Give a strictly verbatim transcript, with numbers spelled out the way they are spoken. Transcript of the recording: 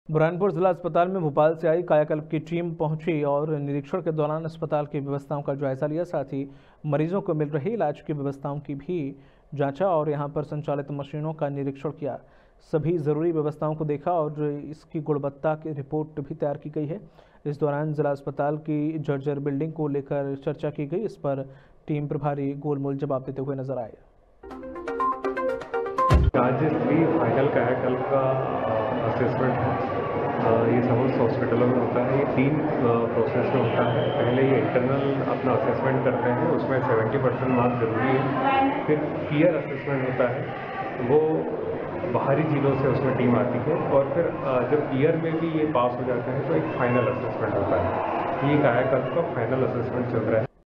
बुरहानपुर जिला अस्पताल में भोपाल से आई कायाकल्प की टीम पहुंची और निरीक्षण के दौरान अस्पताल की व्यवस्थाओं का जायजा लिया। साथ ही मरीजों को मिल रही इलाज की व्यवस्थाओं की भी जांचा और यहां पर संचालित मशीनों का निरीक्षण किया। सभी जरूरी व्यवस्थाओं को देखा और इसकी गुणवत्ता की रिपोर्ट भी तैयार की गई है। इस दौरान जिला अस्पताल की जर्जर बिल्डिंग को लेकर चर्चा की गई। इस पर टीम प्रभारी गोलमोल जवाब देते हुए नजर आए। आज भी फाइनल कायाकल्प का असेसमेंट है। ये समस्त हॉस्पिटलों में होता है। ये तीन प्रोसेस में होता है। पहले ये इंटरनल अपना असेसमेंट करते हैं, उसमें सेवेंटी परसेंट मार्क्स जरूरी है। फिर पीयर असेसमेंट होता है, वो बाहरी जिलों से उसमें टीम आती है और फिर जब पीयर में भी ये पास हो जाता है तो एक फाइनल असेसमेंट होता है। ये कायाकल्प का फाइनल असेसमेंट चल रहा है।